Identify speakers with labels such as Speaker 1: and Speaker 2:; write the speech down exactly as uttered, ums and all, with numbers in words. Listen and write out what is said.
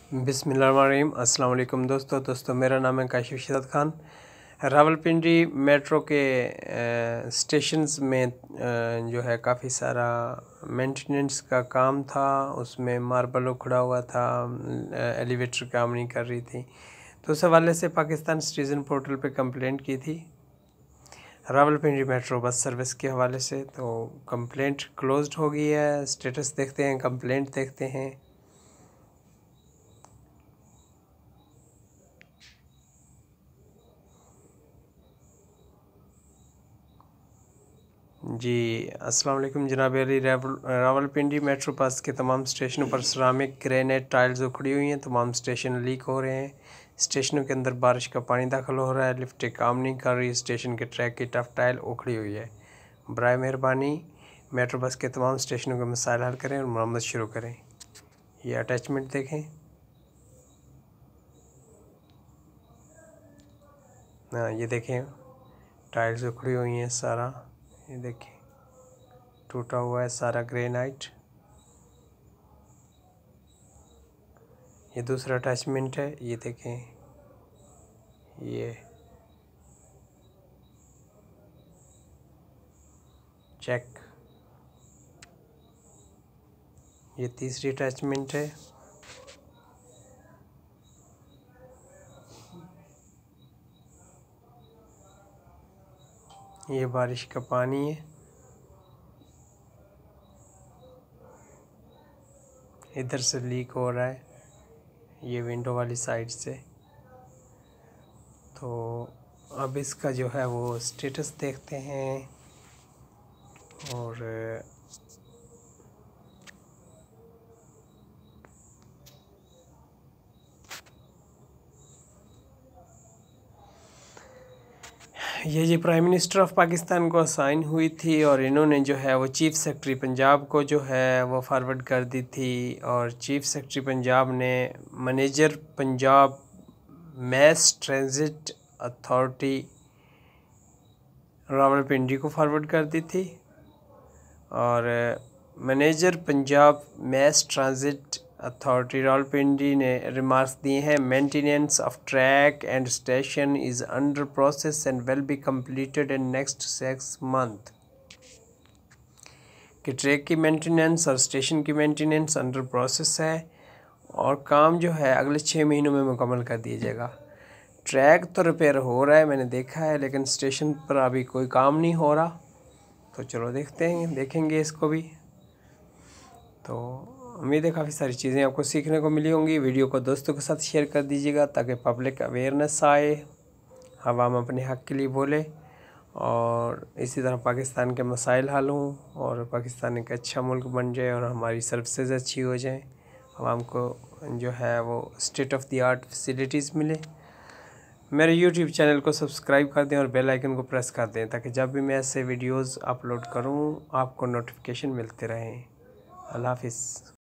Speaker 1: बिस्मिल्लाहिर्रहमानिर्रहीम। अस्सलाम वालेकुम दोस्तों दोस्तों मेरा नाम है काशिफ शिदत खान। रावलपिंडी मेट्रो के स्टेशंस में अ, जो है काफ़ी सारा मेंटेनेंस का काम था। उसमें मार्बल उखड़ा हुआ था, एलिवेटर काम नहीं कर रही थी, तो उस हवाले से पाकिस्तान सिटीज़न पोर्टल पे कंप्लेंट की थी रावलपिंडी मेट्रो बस सर्विस के हवाले से। तो कंप्लेंट क्लोज्ड हो गई है। स्टेटस देखते हैं, कंप्लेंट देखते हैं। जी अस्सलाम वालेकुम जनाब अली। रावलपिंडी मेट्रो बस के तमाम स्टेशनों पर सिरामिक ग्रेनाइट टाइल्स उखड़ी हुई हैं। तमाम स्टेशन लीक हो रहे हैं। स्टेशनों के अंदर बारिश का पानी दाखिल हो रहा है। लिफ्टें काम नहीं कर रही। स्टेशन के ट्रैक की टफ टाइल उखड़ी हुई है। बराए मेहरबानी मेट्रो बस के तमाम स्टेशनों के मसाइल हल करें और मरम्मत शुरू करें। ये अटैचमेंट देखें। हाँ ये देखें, टाइल्स उखड़ी हुई हैं सारा। ये देखें, टूटा हुआ है सारा ग्रेनाइट। ये दूसरा अटैचमेंट है, ये देखें। ये चेक। ये तीसरी अटैचमेंट है। ये बारिश का पानी है। इधर से लीक हो रहा है, ये विंडो वाली साइड से। तो अब इसका जो है वो स्टेटस देखते हैं। और ये जी प्राइम मिनिस्टर ऑफ पाकिस्तान को असाइन हुई थी और इन्होंने जो है वो चीफ़ सेक्रेटरी पंजाब को जो है वो फॉरवर्ड कर दी थी। और चीफ़ सेक्रेटरी पंजाब ने manager Punjab mass transit authority Rawalpindi को फॉरवर्ड कर दी थी। और manager Punjab mass transit authority Rawalpindi ने रिमार्क्स दिए हैं। Maintenance of track and station is under process and will be completed in next six month. कि ट्रैक की मेंटेनेंस और स्टेशन की मेंटेनेंस अंडर प्रोसेस है और काम जो है अगले छः महीनों में मुकम्मल कर दिया जाएगा। ट्रैक तो रिपेयर हो रहा है, मैंने देखा है, लेकिन स्टेशन पर अभी कोई काम नहीं हो रहा। तो चलो देखते हैं, देखेंगे इसको भी। तो उम्मीद है काफ़ी सारी चीज़ें आपको सीखने को मिली होंगी। वीडियो को दोस्तों के साथ शेयर कर दीजिएगा ताकि पब्लिक अवेयरनेस आए, आवाम अपने हक़ के लिए बोले और इसी तरह पाकिस्तान के मसाइल हल हों और पाकिस्तान एक अच्छा मुल्क बन जाए और हमारी सर्विसेज अच्छी हो जाएं, आवाम को जो है वो state of the art facilities मिले। मेरे यूट्यूब चैनल को सब्सक्राइब कर दें और बेल आइकन को प्रेस कर दें ताकि जब भी मैं ऐसे वीडियोज़ अपलोड करूँ आपको नोटिफिकेशन मिलते रहें। अल्लाह हाफ़िज़।